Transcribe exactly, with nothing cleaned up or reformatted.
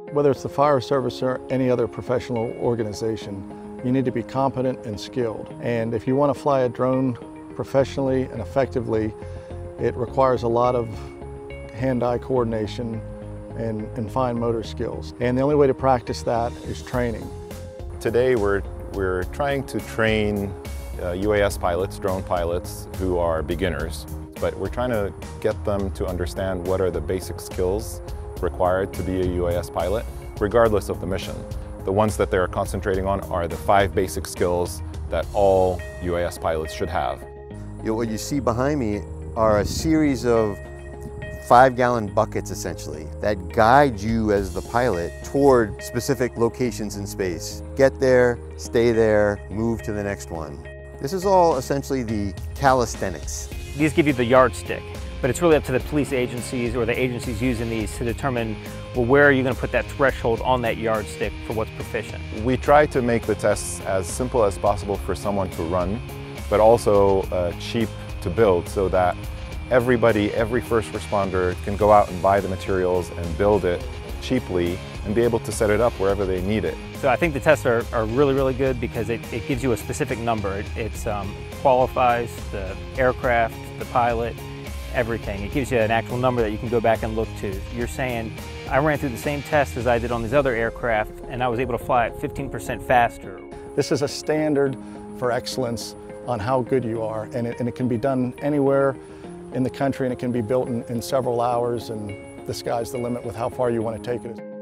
Whether it's the fire service or any other professional organization, you need to be competent and skilled. And if you want to fly a drone professionally and effectively, it requires a lot of hand-eye coordination and, and fine motor skills. And the only way to practice that is training. Today we're, we're trying to train uh, U A S pilots, drone pilots, who are beginners, but we're trying to get them to understand what are the basic skills required to be a U A S pilot, regardless of the mission. The ones that they're concentrating on are the five basic skills that all U A S pilots should have. You know, what you see behind me are a series of five-gallon buckets, essentially, that guide you as the pilot toward specific locations in space. Get there, stay there, move to the next one. This is all essentially the calisthenics. These give you the yardstick, but it's really up to the police agencies or the agencies using these to determine, well, where are you going to put that threshold on that yardstick for what's proficient? We try to make the tests as simple as possible for someone to run, but also uh, cheap to build, so that everybody, every first responder can go out and buy the materials and build it cheaply and be able to set it up wherever they need it. So I think the tests are, are really, really good because it, it gives you a specific number. It it's, um, qualifies the aircraft, the pilot, everything. It gives you an actual number that you can go back and look to. You're saying, I ran through the same test as I did on these other aircraft and I was able to fly it fifteen percent faster. This is a standard for excellence on how good you are, and it, and it can be done anywhere in the country, and it can be built in, in several hours, and the sky's the limit with how far you want to take it.